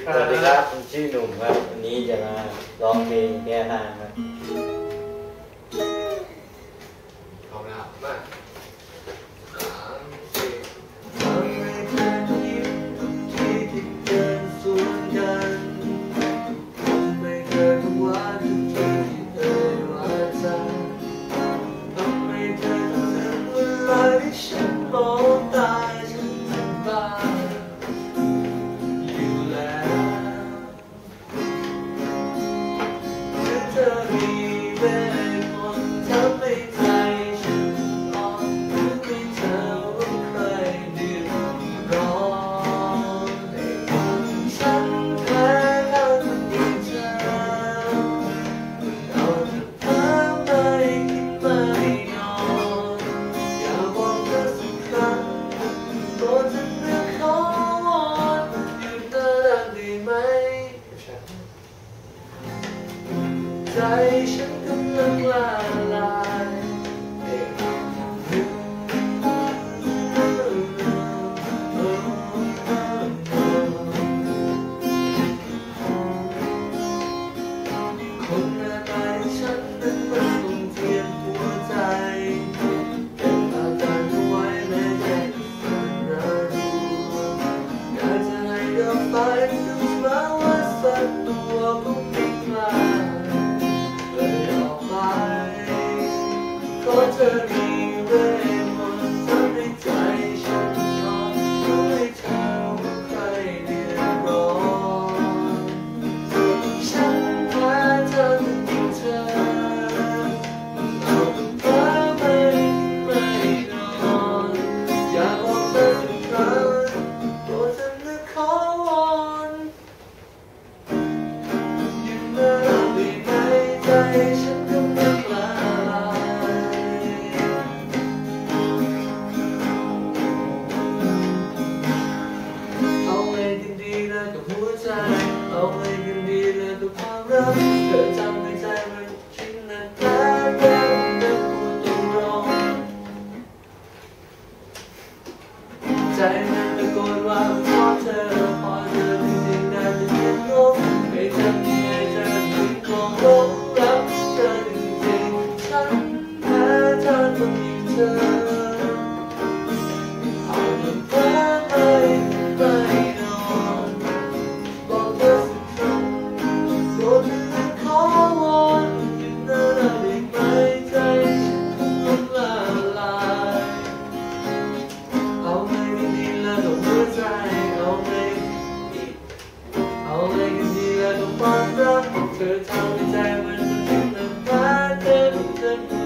สวัสดีครับผมชื่อหนุ่มครับวันนี้จะมาร้องเพลงแก้ทางครับเอาละมาใจฉันกำลังละลายคนหน้าตาฉันนั้นมันคงเทียมหัวใจเก็บอาการเอาไว้แม้ใจสั่นระรัวอยากจะให้เราไปดูมาว่าสักตัวคงไม่กล้าขอเธอมีเวทมนต์ทำให้ใจฉันร้อนรู้ให้เธอว่าใครเดือดร้อนฉันแพ้เธอจริงเธอเอาเธอไม่นอนอยากบอกเธอสักครั้งโปรดเธอนึกขอวอนอยู่นานได้ไหมใจฉันกำลังละลายเอาไงกันดีนะกับหัวใจเอาไงกันดีนะกับความรักเธอทำให้ใจมันชิ้นนั้นแพ้แล้วแต่พูดตรงๆใจมันตะโกนว่าขอเธอพอเธอจริงๆน่าจะเห็นลมไม่ทำยังไงเธอถึงมองลงรักเธอจริงๆฉันแพ้เธอคนอย่างเธอเอาแต่แพ้ไม่นอนบอกเธอสักครั้งโปรดเธอนั้นขอวอนอยู่นานได้ไหมใจฉันกำลังละลายเอาไงกันดีล่ะกับหัวใจเอาไงกันดีล่ะกับความรักเธอทำให้ใจมันเป็นน้ำตาเต็ม